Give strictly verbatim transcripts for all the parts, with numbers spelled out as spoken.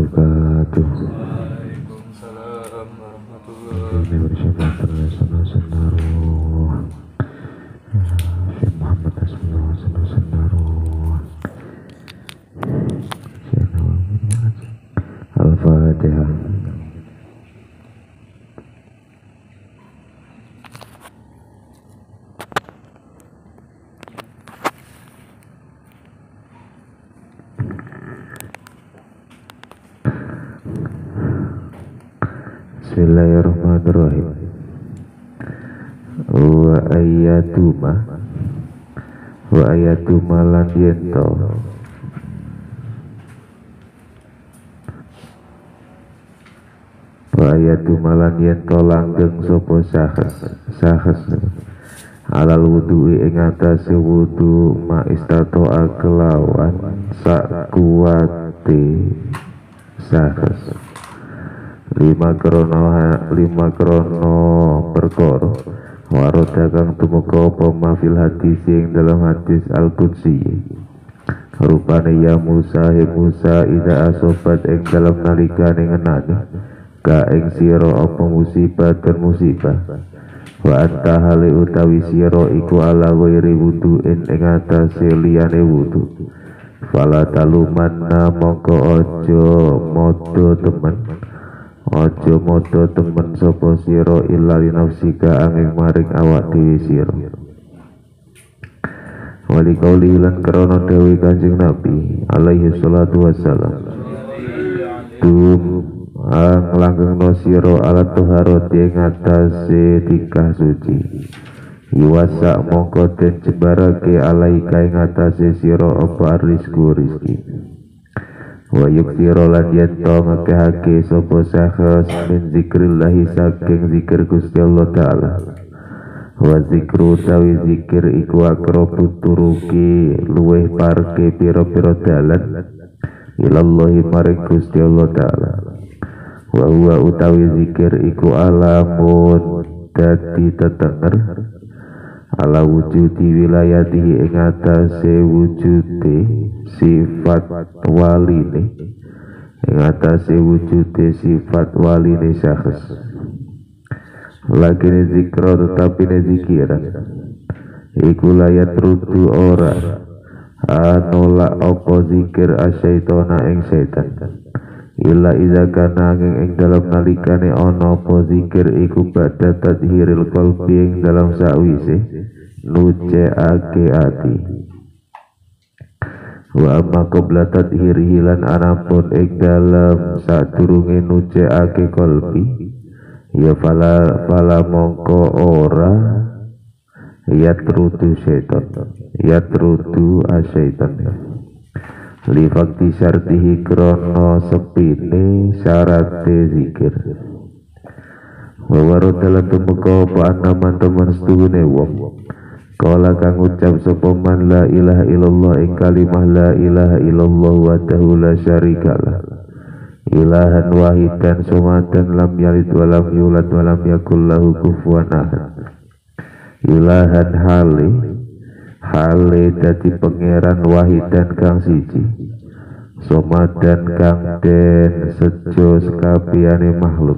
wabarakatuh. Waalaikumsalam warahmatullahi Ini bersama Sunnah Syekh Muhammad Asmullah Sunnah Al-Fatihah. Bismillahirrahmanirrahim. Wa ayatuma wa ayatuma lan yento wa ayatuma lan yento langgeng sapa sahes sahes alal wudu'i ing atase wudu ma istatoa kelawan sak kuwate sahes lima krono lima krono perkara waroda kang tumeka apa mafil hadis ing dalam hadis al-qudsi rupane ya Musa he Musa ida asobat ing dalam nalikane ngenani ka ing sira apa musibah dan musibah wa anta hale utawi sira iku ala ghairi wudu'in ing atase liyane wudu fala talumanna mongko aja modo temen aja modo temen sapa sira illa li nafsika angin maring awak dhewe sira wali kauli lan krana dawuh Kanjeng Nabi alaihi salatu wassalam tum ang langgengno sira ala taharati ing atase tikah suci yuwasa mongko den jebarake alaika ing atase sira apa rizku rizki wa yuktiro lan yento ngekehake sopo sakhas min zikrillahi saking zikir Gusti Allah Ta'ala wa zikru tawi zikir iku akrobu turuki luweh parke piro-piro dalan ilallahi maring Gusti Allah Ta'ala wa huwa utawi zikir iku alamun dadi tetenger ala wujudi wilayatihi ing atase wujude sifat waline ing atase wujude sifat waline syakhs lagi zikra tetapi ne zikiran iku layat rudu ora anolak apa zikir asyaitona ing setan illa iza kana ing dalam nalikane ana apa zikir iku badha tadhiril qalbi ing dalam sakwise nuceake ati wa amma qabla tadhirihi lan anapun ing dalam sadurunge nuceake qalbi ya fala fala mongko ora yatrudu syaitan yatrudu asyaitan li fakti syartihi krono sepine syarate zikir wa warodalan tumeka apa anaman teman setuhune wong kala kang ucap sapa man la ilaha illallah ing kalimah la ilaha illallah wahdahu la syarikalah ilahan wahidan somatan lam yalid wa lam yulad wa lam yakul lahu kufuwan ahad ilahan hali hale dadi pangeran wahidan kang siji somadan kang den sejo sekabehane makhluk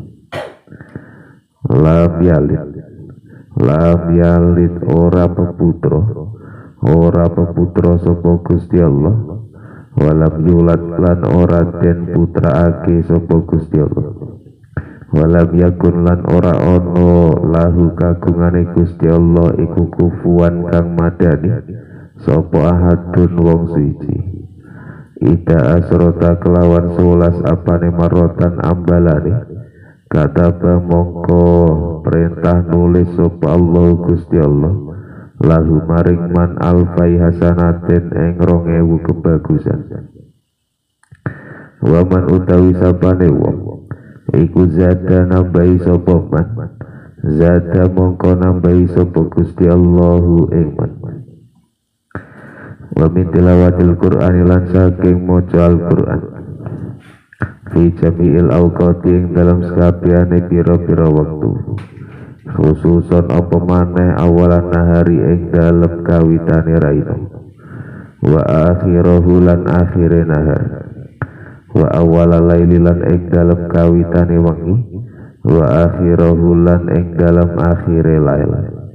lam yalid lam yalid ora peputra ora peputra sapa Gusti Allah walam yulad lan ora den putraake sapa Gusti Allah walam yakun lan ora ono lahu kagungane Gusti Allah iku kufuwan kang madani sapa ahadun wong suci ida asrota kelawan sewelas apane marotan ambalane kataba mongko perintah nulis sapa Allah Gusti Allah lahu maring man alfai hasanatin ing rong ewu kebagusan waman utawi sapane wong iku zada nambahi sapa man zada mongko nambahi sapa Gusti Allahu ing man wa min tilawatil Qur'an lan saking maca Al-Qur'an fi jami'il awqati ing dalam sakabehane pira-pira wektu khususon apa maneh awalan nahari ing dalam kawitane raina wa akhirahu lan akhire nahar wa awwala laili lan ing dalem kawitane wengi wa akhirahu lan ing dalem akhire lail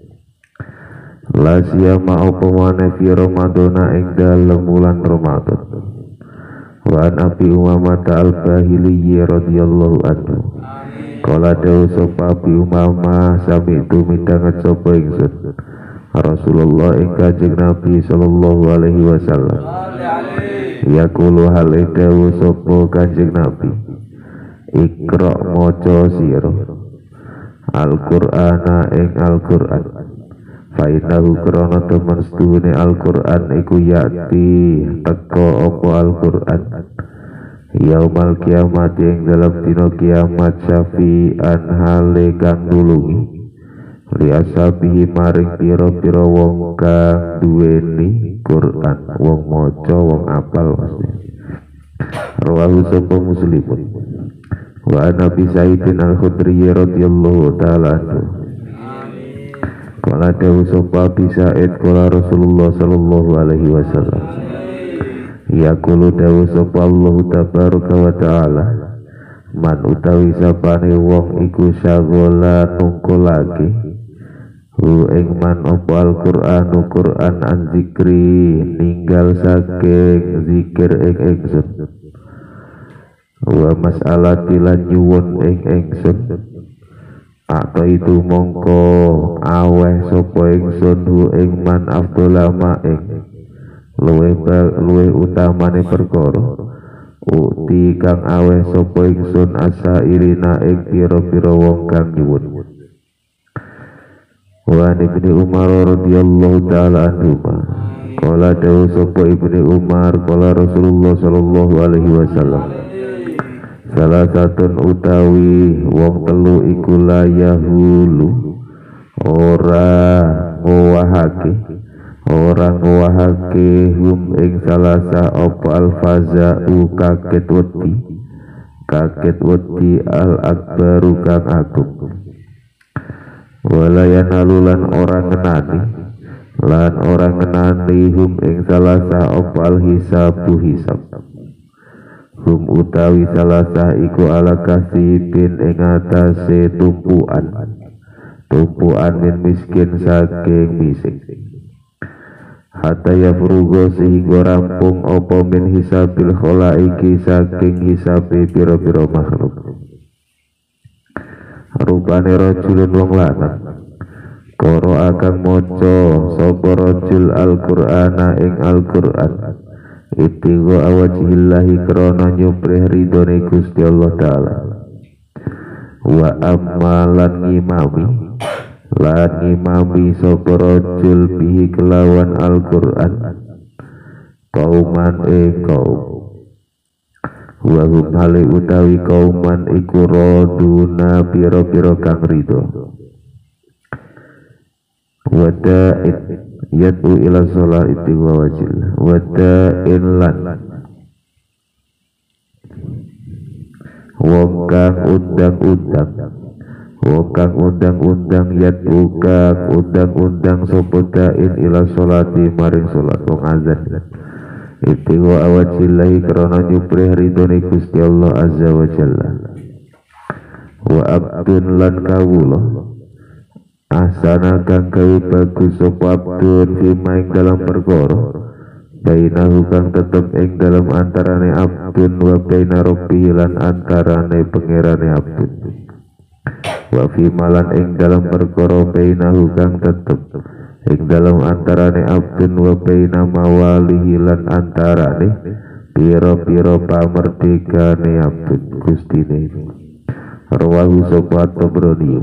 la siyama apa maneh fi ramadhana ing dalem wulan Ramadan wa an Abi Umamah al-Bahili radhiyallahu anhu qala dawu sapa Abi Umamah sami tu midanget sapa ingsun Rasulullah ing Kanjeng Nabi sallallahu alaihi wasallam yaqulu hal dawu sapa Kanjeng Nabi Iqra maca sira Al-Qur'ana ing Al-Qur'an fa innahu krana temen sedune Al-Qur'an iku yakti teka apa Al-Qur'an yaumal kiamat ing dalam dina kiamat syafi'an hale kang nulungi li ashabihi maring pira-pira wong kang duweni Qur'an wong maca wong apal mesti rawahu sapa Muslimun wa Nabi Sa'idin Al-Khudri radhiyallahu ta'ala anhu qala dawu sapa Abi Sa'id qala Rasulullah sallallahu alaihi wasallam yaqulu dawu sapa Allah tabaraka wa ta'ala man utawi sapane wong iku sagola nungkulake hu ing man apa Al-Qur'an Qur'an an zikri ninggal saking zikir ing ingsun wa mas'alati lan nyuwun ing ingsun atau itu mongko aweh sapa ingsun hu ing man afdolama ing luwih luwih utamane perkara uti kang aweh sapa ingsun asa irina ing pira-pira wong kang nyuwun wa Ibnu Umar radhiyallahu ta'ala anhu qala dawu sapa Ibnu Umar qala Rasulullah sallallahu alaihi wasallam salah satun utawi wong telu iku la yahulu ora ngowahake ora ngowahake hum ing salasa apa alfaza u kaget wedi kaget wedi al akbaru kang agung walayan alulan orang ngenani lan orang ngenani hum ing salasa apa al hisabu hisab hum utawi salasa iku ala kasibin ing atase tumpuan tumpuan min miskin saking misik hatta yafrugo sehingga rampung apa min hisabil khalaiki saking hisabi pira-pira makhluk rupane rajulun wong lanang koro akan moco sapa rajul Al-Qur'ana ing Al-Qur'an itigo awajihillahi krana nyuprih ridhone Gusti Allah taala wa amalan ngimami lan ngimami sapa rajul bihi kelawan Al-Qur'an kauman e kaum wa hum hale utawi kauman iku raduna pira-pira kang ridho wada'in yad'u ila sholati wa wajil wada'in lan wong kang undang-undang wong kang undang-undang yad'u kang undang-undang sapa da'in ila sholati maring sholat wong azan itigo awajillahi krana nyuprih ridhone Gusti Allah azza wa jalla wa abdun lan kawula ahsana kang gawe bagus sapa abdun fima ing dalam perkara bainahu kang tetep ing dalam antarane abdun wa baina rabbihi lan antarane pangerane abdun wa fima lan ing dalam perkara bainahu kang tetep ing dalam antarane abdun wa baina mawalihi lan antarane pira-pira pamerdekane abdun gustine rawahu sapa Tabrani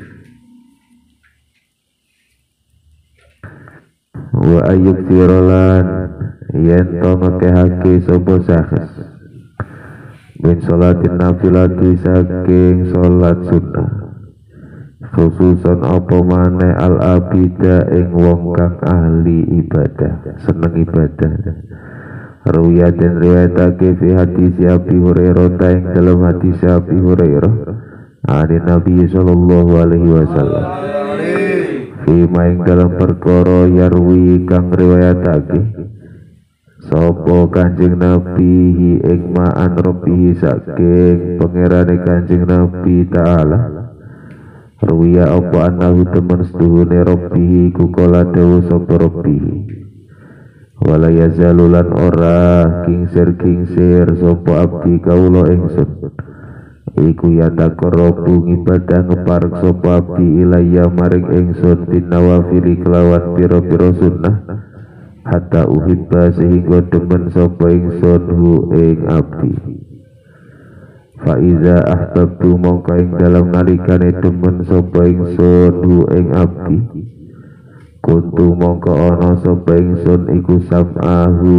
wa ayyuk sirolan yen to ngekehake sapa sahes min sholatin nafilati saking sholat sunnah khususan apa maneh al abida ing wong kang ahli ibadah seneng ibadah ruya den riwayatake fi hadis Abi Hurairah ing dalam hadis Abi Hurairah ani Nabi sallallahu alaihi wasallam fi maing dalam perkara yarwi kang riwayatake Sopo Kanjeng Nabi ing ma'an Rabbihi saking pangerane Kanjeng Nabi Ta'ala. Ruwiya apa anahu temen seduhune Rabbihi kukola dawu sopo Rabbihi. Wala yazalulan ora kingsir-kingsir sopo abdi kawula ingsun. Iku yataqarrabu ngibadah ngeparek sopo abdi ilayya maring ingsun binawafili kelawan pira-pira sunnah. Hatta uhibba sehingga demen sopo ingsun hu ing abdi. Fa iza ahbabtu mongko ing dalam nalikane demen sapa ingsun hu ing abdi kuntu mongko ana sapa ingsun iku sam'ahu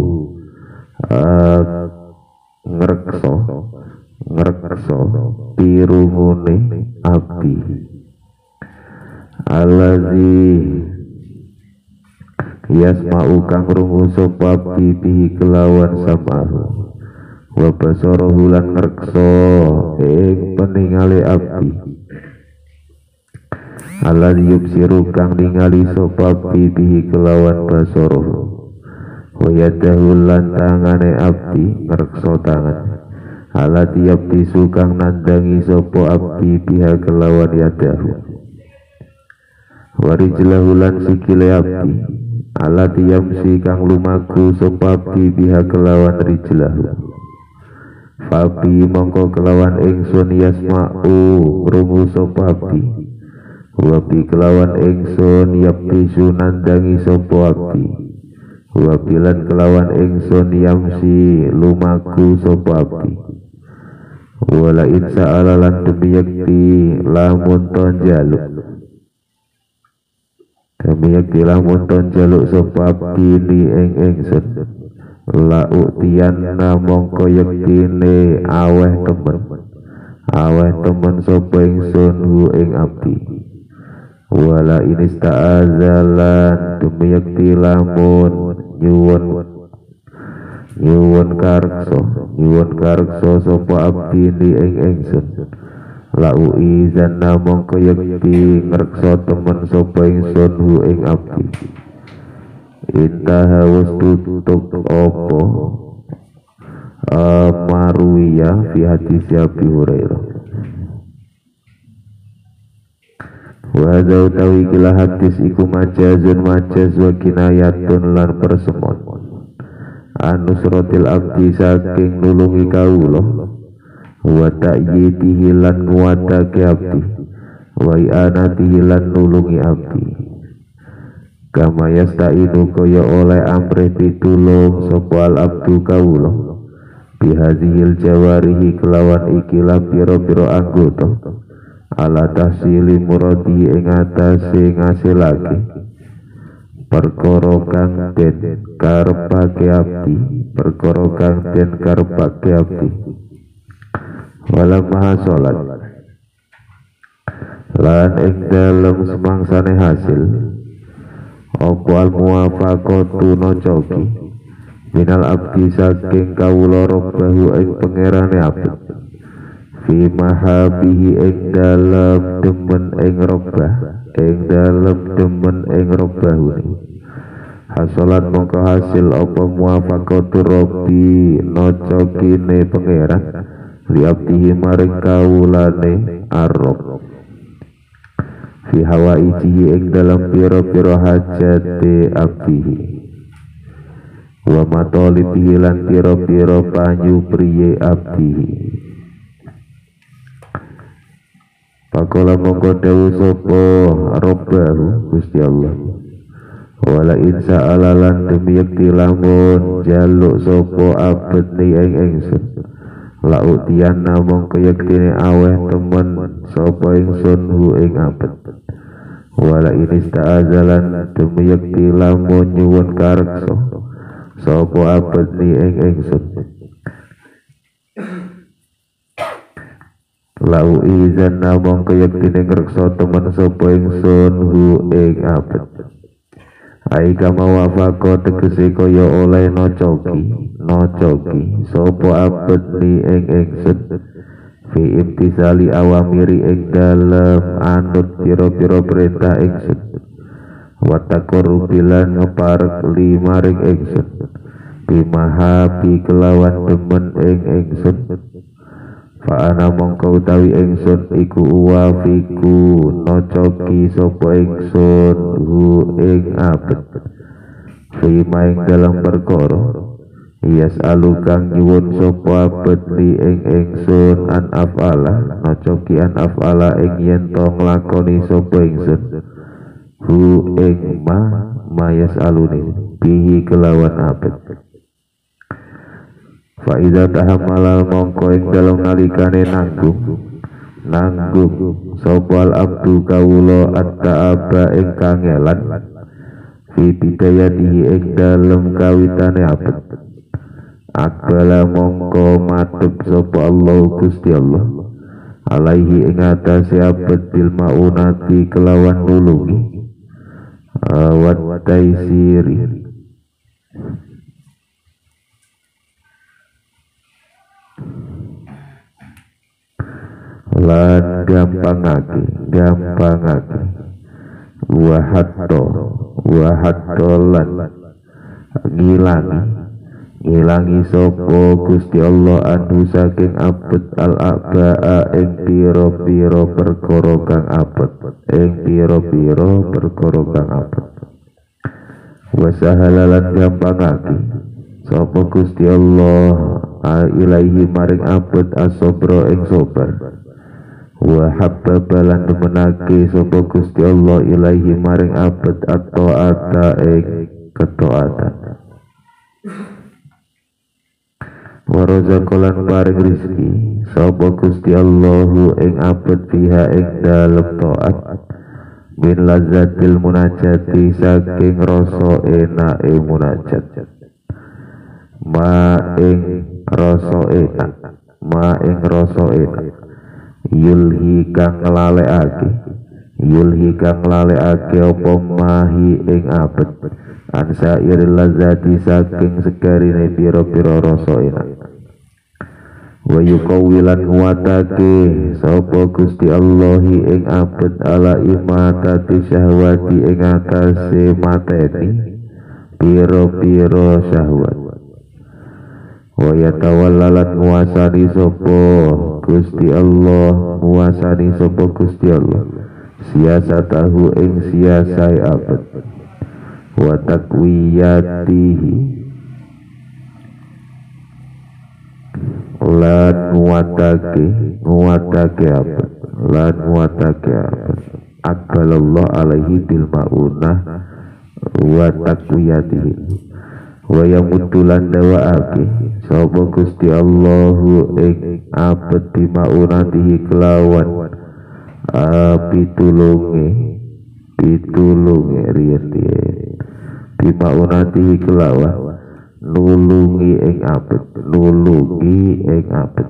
ngrekso ngrekso pirungune abdi allazi yasma'u kang krungu sapa abdi bihi kelawan sam'ahu wa basarahu lan ngrekso ing peningale abdi alladzi yubsiru kang ningali sapa abdi bihi kelawan basarahu wa yadahu lan tangane abdi ngrekso tangan alladzi yabtisu kang nandangi sapa abdi biha kelawan yadahu wa rijlahu lan sikile abdi alladzi yamsi kang lumaku sapa abdi biha kelawan rijlahu. Fabi mongko kelawan ingsun yasma'u krungu sapa abdi wabi kelawan ingsun yaptisu nandangi sapa abdi wabilan kelawan ingsun yamsi lumaku sapa abdi wala insa alalan demi yakti lamun ton jaluk demi yakti lamun ton jaluk sapa abdi li ing ingsun la utiyanna mongko yektine aweh temen aweh temen sapa ingsun hu ing abdi wala inista'azalan demi yakti lamun nyuwun nyuwun karkso nyuwun karkso sapa abdi li ing ingsun la uizanna mongko yakti ngrekso temen sapa ingsun hu ing abdi intaha wis tutup opo maruwiya fi hadis Abi Hurairah wa hadza utawi kila hadis iku majazun majaz wa kinayatun lan persemon anusratil abdi saking nulungi kawula wa ta'yidihi lan nguatake abdi wa i'anatihi lan nulungi abdi kama yasta'inu kaya oleh amrih pitulung sapa al abdu kawula bihadzihil jawarihi kelawan ikilah pira-pira anggota ala tahsili muradi ing atase ngasilake perkara kang den karepake abdi perkara kang den karepake abdi wala maha salat lan ing dalem semangsane hasil apa al muwafaqatu nocoki minal abdi saking kawula robbahu ing pangerane abdi fi mahabihi ing dalem demen ing robbah ing dalem demen ing robbahu hasolat mongko hasil apa muwafaqatu robbi nocokine pangeran li abdihi maring kawulane ar-robb fi hawaijihi ing dalam piro-piro hajate abdihi wa matolibihi lan piro-piro panyu priye abdihi pakola mongko dawu sopo robbahu Gusti Allah wala insa alalan demi yakti lamun jaluk sopo abad ni ing ingsun la utiyanna mongko yaktine aweh temen sapa ingsun hu ing abad wala inista'azalan demi yakti lamun nyuwun kareksa sapa abad ni ing ingsun la uizanna mongko yaktine ngreksa temen sapa ingsun hu ing abad ai kama wafaqo tegese kaya oleh nocoki nocoki sapa abad li ing ingsun fi imtisali awamiri ing dalem anut pira-pira perintah ingsun wa taqarrubilan ngeparek li maring ingsun bimahabi kelawan demen ing ingsun fa ana mongko utawi ingsun iku uwafiku nocoki sapa ingsun hu ing abet fima ing dalam perkara Iyas alukang nyuwun sapa abet li ing ingsun an afala nocoki an afala ing yen to nglakoni sapa ingsun hu ing ma mayas aluni bihi kelawan abet fa iza tahammalal mongko ing dalem nalikane nanggung nanggung sapa al abdu kawula at-ta'aba ing kangelan fi bidayatihi ing dalem kawitane abet akbala mongko madhep sapa Allah Gusti Allah alaihi ing atase abet bil maunati kelawan nulungi wat taisiri lan gampangake gampangake wahatto wahatto lan ngilangi ngilangi sapa Gusti Allah anu saking abet al-aba'a ing pira-pira perkara kang abet ing pira-pira perkara kang abet wa sahalalan gampangake sapa Gusti Allah ilaihi maring abet as-sabra ing sabar wa habbabalan demenake sapa Gusti Allah ilaihi maring abet at-ta'ata ing ketaatan wa razaqalan paring rizki sapa Gusti Allahu ing abet fiha ing dalem taat min lazzatil munajati saking rasa enake munajat ma ing rasa enak ma ing rasa enak yulhi kang nglalekake yulhi kang nglalekake apa mahi ing abet ansa iril lazati saking segarine pira-pira rasa enak wa yuqawilan nguatake sapa Gusti Allahi ing abet ala imatati syahwati ing atase mateni pira-pira syahwat wa yatawallalan nguasani sapa Gusti Allah nguasani sapa Gusti Allah siasatahu ing siasai abet wa takwiyatihi lan nguatake nguatake abet lan nguatake abet akbalallah alaihi bil maunah wa takwiyatihi wa yamutulan dawaake sapa Gusti Allahu ing abet bi maunatihi kelawan pitulunge pitulunge riyen bima unatihi kelawan nulungi ing abet nulungi ing abet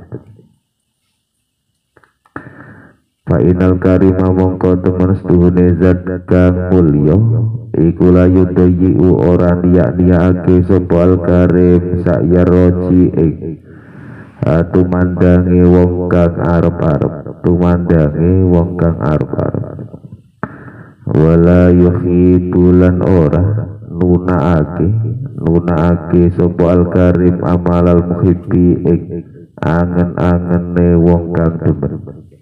fa inal karima mongko temen setuhune zat kang mulya iku layu dayi'u ora niya-niyake sapa al karim sak yaroji ing tumandange wong kang arep-arep tumandange wong kang arep-arep wala yuhibulan ora nunaake nunaake sapa al-karim amalal muhibbi ing angen-angene wong kang demen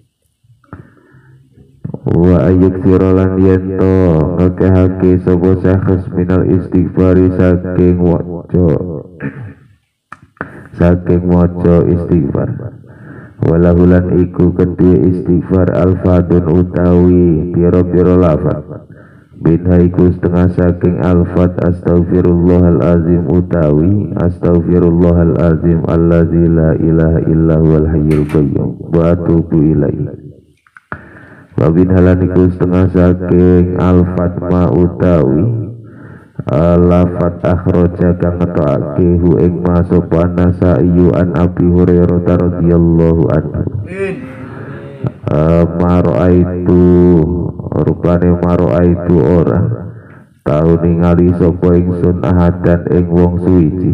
wa ayyuk siralan yento ngekehake sapa syakhs minal istighfari saking waca saking waca istighfar walahulan iku kedue istighfar alfadun utawi pira-pira lafaz bidha iku setengah saking alfad astaghfirullahalazim utawi astaghfirullahalazim allazi la ilaha illa huwal hayyul qayyum wa atubu ilaihi wa bidhalan iku setengah saking alfad ma utawi lafad akhraja kang ngetokake hu ing masapa Nasa'i an Abi Hurairah radhiyallahu anhu maroaitu rupane maroaitu ora tau ningali sapa ingsun ahadan ing wong suwiji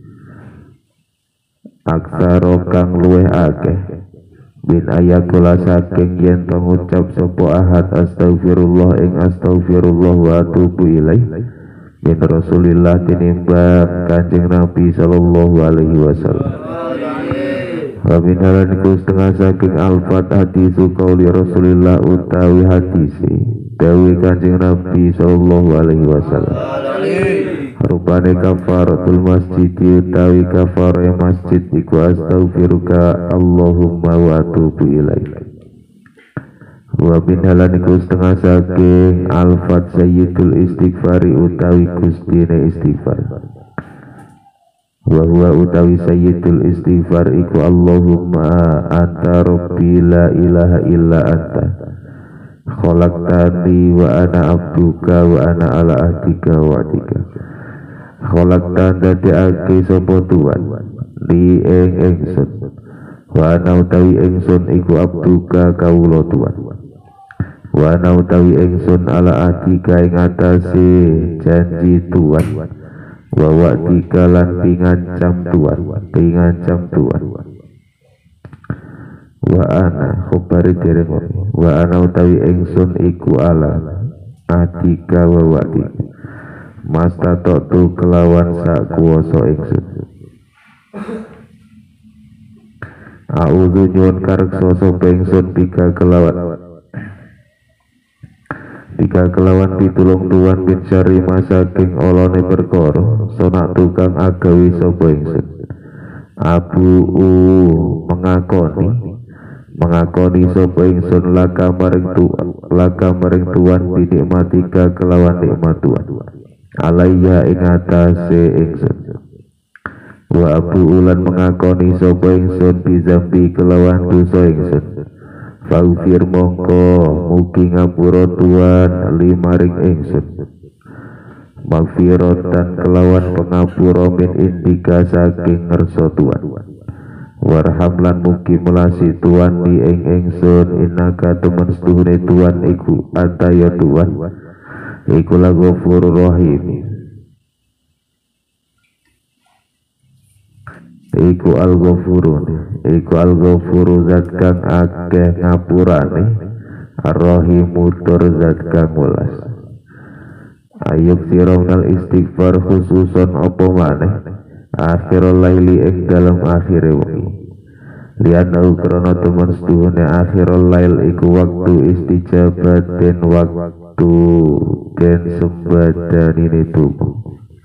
aksara kang luweh akeh bin ayakula saking yen to ngucap sapa ahad astagfirullah ing astagfirullah wa atubu ilaih min Rasulillah tinimbang Kanjeng Nabi sallallahu alaihi wasallam. Wa min halaniku setengah saking alfat hadisu qauli Rasulillah utawi hadisi dawi Kanjeng Nabi sallallahu alaihi wasallam. Rupane kafaratul masjid utawi kafar masjid iku astaghfiruka Allahumma wa atubu ilaik. Wa min halaniku setengah saking alfat sayyidul istighfari utawi gustine istighfar. Wa huwa utawi sayyidul istighfar iku Allahumma anta rabbi la ilaha illa anta khalaqtani wa ana abduka wa ana ala ahdika wa ahdika. Khalaqtan dadekake sapa Tuhan li ing ingsun wa ana utawi ingsun iku abduka kawula Tuhan wa ana utawi ingsun ala ahdika ing atase janji Tuhan wa wa'dika lan pingancam Tuhan pingancam Tuhan wa ana khobari dereng wa ana utawi ingsun iku ala ahdika wa wa'dika masta tu kelawan sak kuwasa ingsun. A'udzu nyuwun kareksa sapa ingsun bika kelawan bika kelawan pitulung Tuhan bin syari masaking olone perkara sonak tukang agawi sapa ingsun. Abu u mengakoni mengakoni sapa ingsun laka maring Tuhan laka maring Tuhan binikmatika kelawan nikmat Tuhan alaiya ing atase ingsun. Wa abu ulan mengakoni sapa ingsun bizambi kelawan dosa ingsun. Faufir mongko mugi ngapura Tuhan limaring ingsun. Magfiratan kelawan pengapura min indika saking ngersa Tuhan. Warham lan mugi melasi Tuhan di ing ingsun innaka temen setuhune Tuhan iku ataya Tuhan iku la Ghafurur Rahim. Iku al-Ghafurun iku al-Ghafuru zat kang akeh ngapurane ar-Rahimu tur zat kang welas. Ayub sironal istighfar khususon apa maneh akhirul laili ing dalam akhire wengi. Lianau krana temen setuhune akhirul lail iku waktu istijabat den waktu den sembadanine tubuh.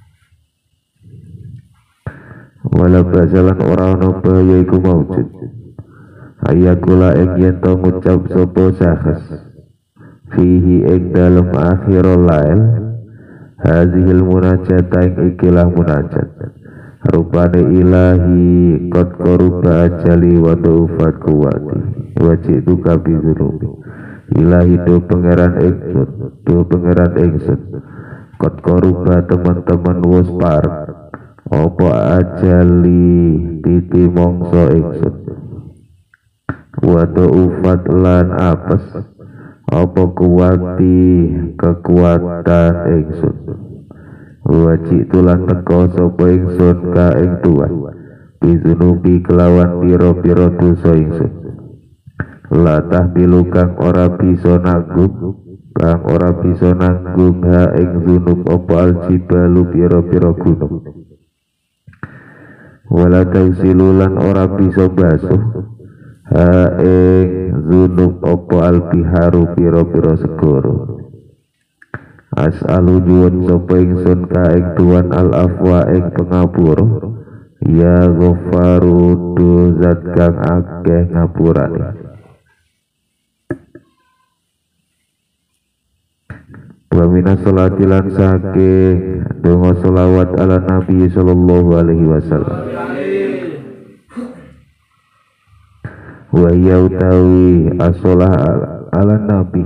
Wala basalan ora ana bahaya iku maujud. Ayakula ing yen to ngucap sapa sahes fihi ing dalem akhirul lail hazihil munajat ing ikilah munajat rupane ilahi qad qaruba ajali wa tu'fat kuwati wajitu kabizunubi ilahi do pangeran ingsun do pangeran ingsun qad qaruba teman-teman wis parek apa ajali titi mongso ingsun wa tu'fat lan apes apa kuwati kekuatan ingsun wajib tulan teko sapa ingsun ka ing Tuhan bizunubi kelawan pira-pira dosa ingsun la tahbilu kang ora bisa nanggung kang ora bisa nanggung ha ing zunub apa aljibalu pira-pira gunung wala tausilulan ora bisa basuh ha ing zunub apa albiharu pira-pira segara. As'alu nyuwun sapa ingsun ka ing Tuhan al-afwa ing pangapura ya Ghafaru du zat kang akeh ngapurane. Wa minas sholati lan saking donga sholawat ala Nabi sallallahu alaihi wasallam. Wa ya utawi as-sholah ala Nabi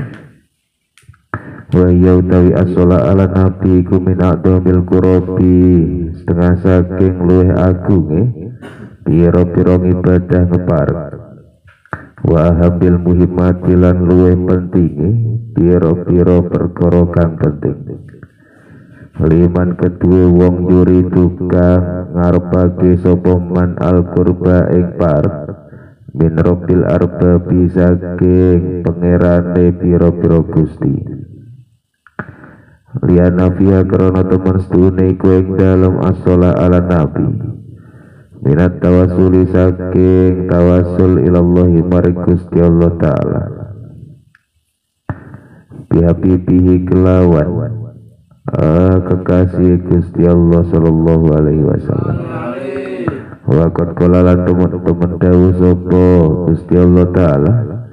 wa ya utawi as-sholah ala Nabi iku min a'dhamil qurabi setengah saking luwih agunge pira-pira ibadah ngeparek wa ahambil muhimmati lan luwih pentinge pira-pira perkara kang penting liman kedue wong yuri tukang ngarepake sapa man al qurba ing parek min rabbil arbabi saking pangerane pira-pira gusti liana fiha karena teman sedune iku ing dalem as-shalah ala nabi minat tawasuli saking tawasul ilallahi maring Gusti Allah taala bihabibihi kelawan ah, kekasih Gusti Allah sallallahu alaihi wasallam waqad qala lan teman-teman dawuh sapa Gusti Allah taala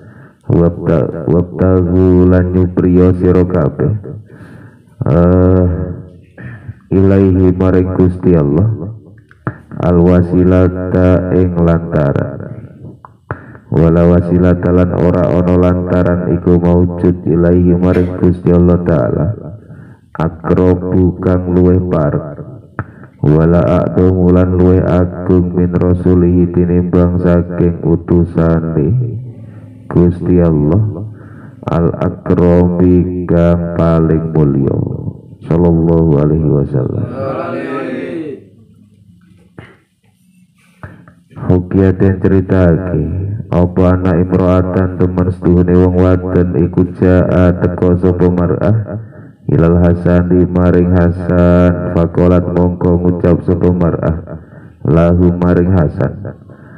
wabtahu lan nyupriya sira kabeh uh, ilaihi maring Gusti Allah al wasilata ing lantaran wala wasilata lan ora ana lantaran iku maujud ilaihi maring Gusti Allah taala akrobu kang luweh parek wala a'dhamu lan luweh agung min rasulihi tinimbang saking utusane Gusti Allah al akrami kang paling mulya sallallahu alaihi wasallam. Hukia den ceritake apa anak imro'atan temen seduhune wong wadon iku jaa teka sapa mar'ah ilal Hasan di maring Hasan fakolat mongko ngucap sapa mar'ah lahu maring Hasan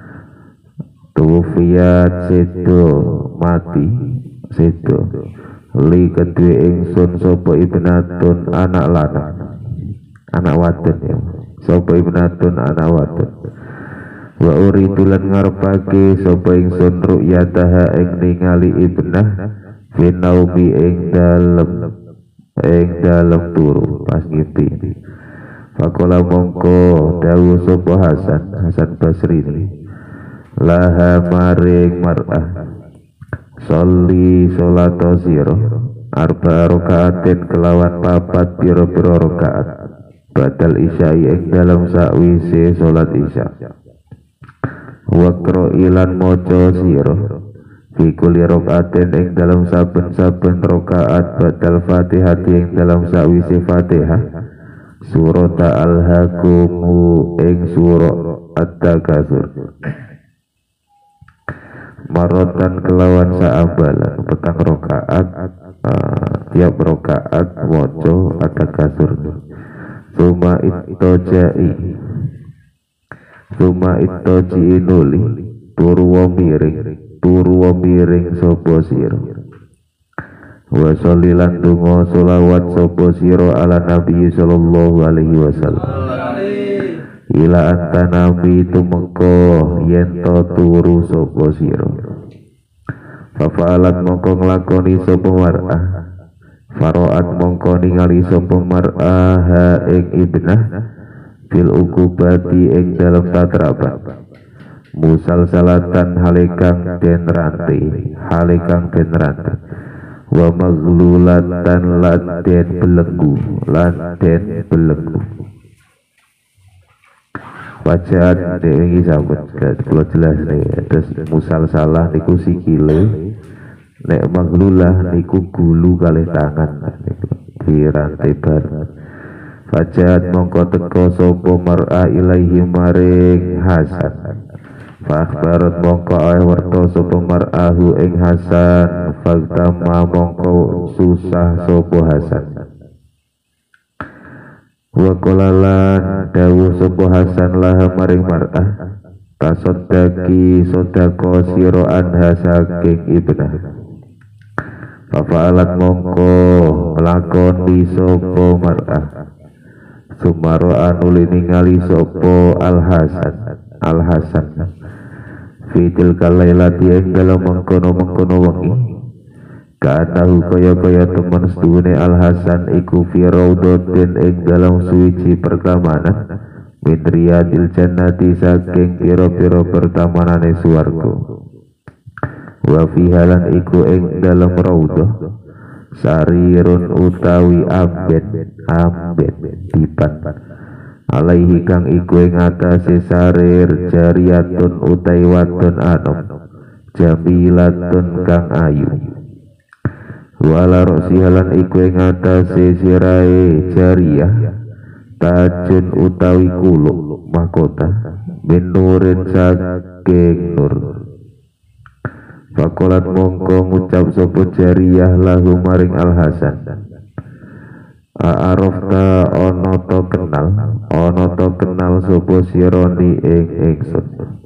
tuwfiyat sedo mati sedo li kedue ingsun sapa ibnatun anak lanang anak wadon ya sapa ibnatun anak wadon wa uridulan ngarepake sapa ingsun ru'yataha ing ningali ibnah finaubi ing dalem ing dalem turu pas ngimpi fakola mongko dawuh sapa Hasan Hasan Basri ini laha maring mar'ah sholli sholata sira arba rakaatin kelawan papat pira-pira rakaat badal isya ing dalam sakwise salat isya wakro ilan moco siro fikuli rokaatin ing dalam saben-saben rokaat badal fatihati ing dalam sakwisi fatihah surata al-hakumu ing suro at-takatsur marotan kelawan sa'ambalan petang rokaat uh, tiap rokaat moco at-takatsur suma ittojai Suma itoji inuli turwa miring turwa miring sopo siro wa sholilan dungo sholawat sopo siro ala nabi sallallahu alaihi wasallam ila anta nabi tumengko yento turu sopo siro fafa'alat mongko nglakoni sopo mar'ah faro'at mongko ningali sopo mar'ah ha ing ibnah fil ukubati ing dalam tatrapan musal salatan halikang den ranti halikang den ranti wa maghlulatan laden belenggu laden belenggu wajah ini sahabat kalau jelas nih terus musal salah niku sikile nek maghlulah niku gulu kalih tangan di rantai bareng Fajat mongko teko sopo mar'a ilaihi maring Hasan Fakhbarat mongko ae werto sopo mar'ahu ing Hasan Faktama mongko susah sopo Hasan Wakolalan dawuh sopo Hasan laha maring mar'ah Tasoddaki sodako siro anha saking ibnah Fafa'alat mongko melakoni sopo mar'ah Sumaro anuli ningali sopo Al-Hasan Al-Hasan Fitil kalailati ing dalam mengkono-mengkono wengi Ka'anahu kaya-kaya teman sedune Al-Hasan iku fi raudatin ing dalam suci pertamanan min riyadil jannati saking pira-pira pertamanane swarga wa fi halan iku ing dalam raudah sarirun utawi amben amben dipan alaihi kang iku ing atase sarir jariyatun utai wadon anom jamilatun kang ayu wala roksihalan iku ing atase sirae jariyah tajun utawi kuluk mahkota min nurin saking nur Fakolat mongko ngucap sopo jariyah lahu maring Al-Hasan arafta ana to kenal ana to kenal sapa sira ni ing ingsun.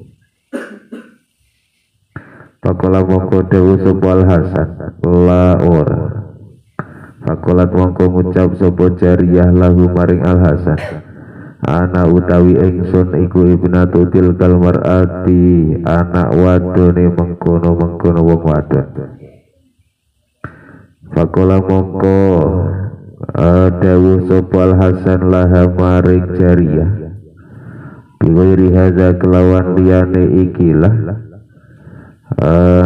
Pakola mongko dewu sapa Al Hasan la ora. Pakolat mongko ngucap sapa Jariyah lahu maring Al Hasan, ana utawi ingsun iku ibnatu tilkal mar'ati, anak wadone mengkono-mengkono wong wadon. Pakola mongko dawuh sapa Al Hasan laha maring Jariyah, biwiri hadza kelawan liyane ikilah uh,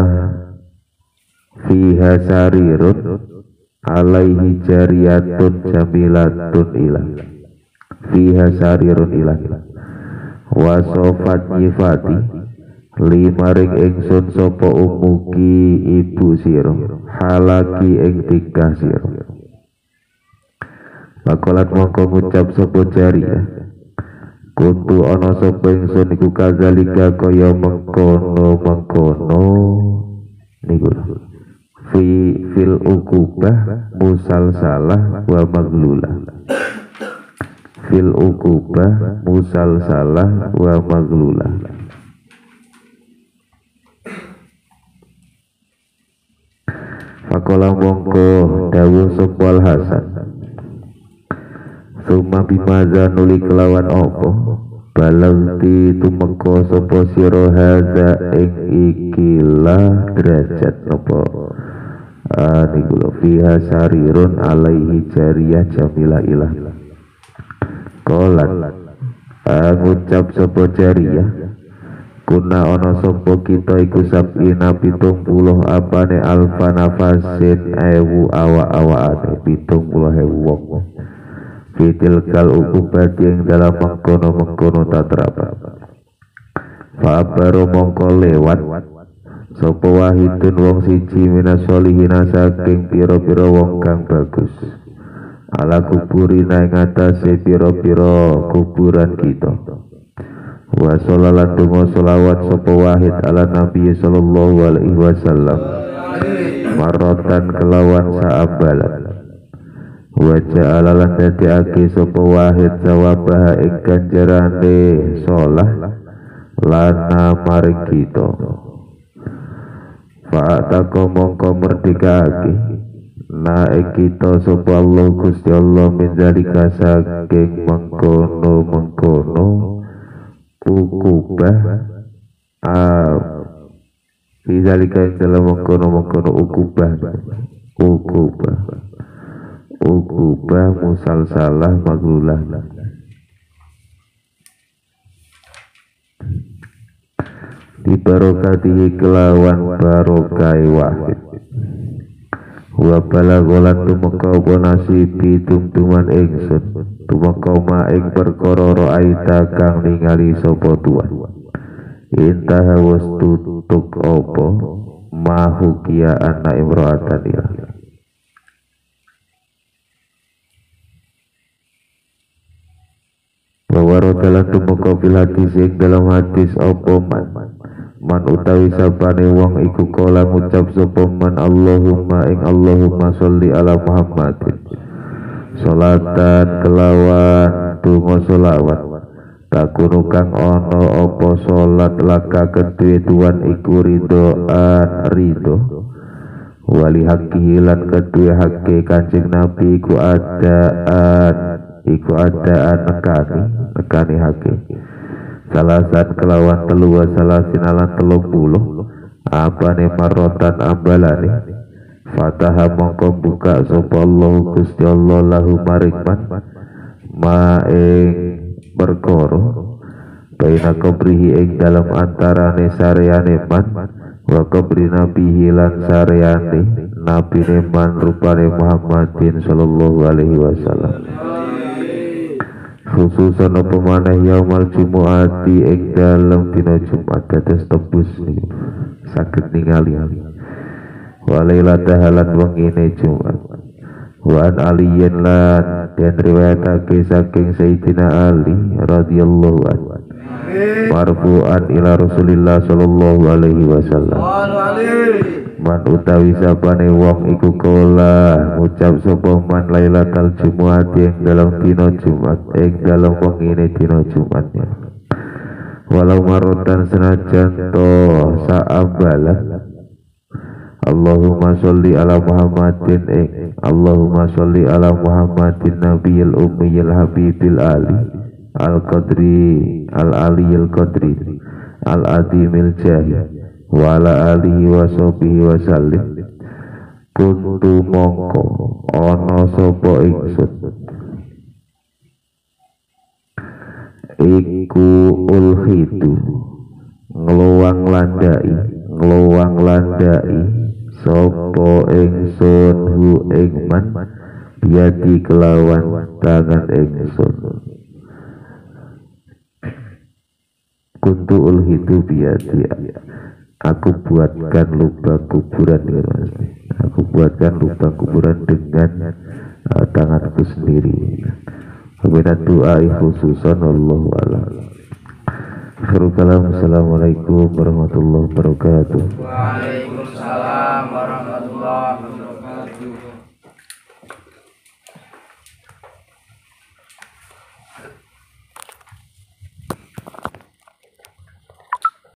fiha sarirun alaihi jariyatun jamilatun ilah, fiha sarirun ilah wa sofat nyifati limaring ingsun sapa umuki ibu sira halaki ing tikah sira. Pakolat mongko ngucap sapa Jariyah, kuntu ana sapa ingsun iku kadzalika kaya mengkono-mengkono niku fi fil ukubah musalsalah wa maglulah, fil ukubah musalsalah wa maglulah. Pakola mongko dawuh sapa Al Hasan, summa bimaza nuli kelawan apa balagti tumeka sapa sira hadza ing ikilah derajat napa niku lho fiha sarirun alaihi jariyah jamilah ilah. Qolat ngucap sapa Jariyah, kuna ana sapa kita iku sabina pitung puluh apane alfa nafasin ewu awa-awaane pitung puluh ewu wong fitil kal ukubati yang dalam mengkono-mengkono tatrapa. Fa'abaru mongko lewat sapa wahidun wong siji minas solihina saking pira-pira wong kang bagus ala kuburina ing atase pira-pira kuburan kita. Wa sholalan dungo sholawat sapa wahid ala nabi sallallahu alaihi wasallam marotan kelawan saambalan. Wa ja'ala lan dadiake sapa wahid sawabah ing ganjarane sholah lana maring kita. Fa'ataka mongko merdekake na ing kita sapa Allah Gusti Allah min zalika saking mengkono-mengkono ukubah a bizalika dalam mengkono-mengkono ukubah ukubah ukubah musalsalah maglulah. Di barokatihi kelawan barokai wahid wa balagolan tumeka apa nasibi tumtuman ingsun tumeka ma ing perkara ra'aita kang ningali sapa tuan intah wis tutuk apa mahukia anak imro'atan ilah. Bawaro dalam tumeka fil hadis ing dalam hadis apa man man utawi sabane wong iku kala ngucap sapa man Allahumma ing Allahumma sholli ala Muhammadin sholatan kelawan donga sholawat takunu kang ana apa salat laka kedue tuan iku ridhoan ridho wali hakihi lan kedue hake Kanjeng Nabi iku adaan iku adaan nekani nekani hake salasan kelawan telu wa salasin alan telung puluh apane marotan ambalane fataha mongko buka sapa Allah Gusti Allah lahu maring man ma ing perkara baina qabrihi ing dalam antarane sareane man wa qabri nabihi lan sareane nabine man rupane Muhammadin sallallahu alaihi wasallam. Khususan apa maneh yaumal jumu'ati ing dalem dina Jumat dados tebus niku saged ningali wa lailata halan wengine Jumat wa an aliyin lan den riwayatake saking Sayyidina Ali radhiyallahu anhu marfu'an ila Rasulillah sallallahu alaihi wasallam man utawi sapane wong iku kola ngucap sapa man lailatal Jumat ing dalam dina Jumat ing dalam wengine dina Jumatnya walau marotan senajan to saambalan Allahumma sholli ala Muhammadin ing Allahumma sholli ala Muhammadin nabiyil ummiyil habibil ali al qadri al aliyil qadri al adimil jahi wa ala alihi wa sahbihi wa sallim kuntu mongko ana sapa ingsun iku ulhidu ngluwang landai ngluwang landai sapa ingsun hu ing man biadi kelawan tangan ingsun kuntu ulhidu biadi aku buatkan lubang kuburan ya Mas. Aku buatkan lubang kuburan dengan uh, tanganku sendiri. Wabillahi doa khususan Allahu a'lam. Assalamualaikum warahmatullahi wabarakatuh. Waalaikumsalam warahmatullahi wabarakatuh.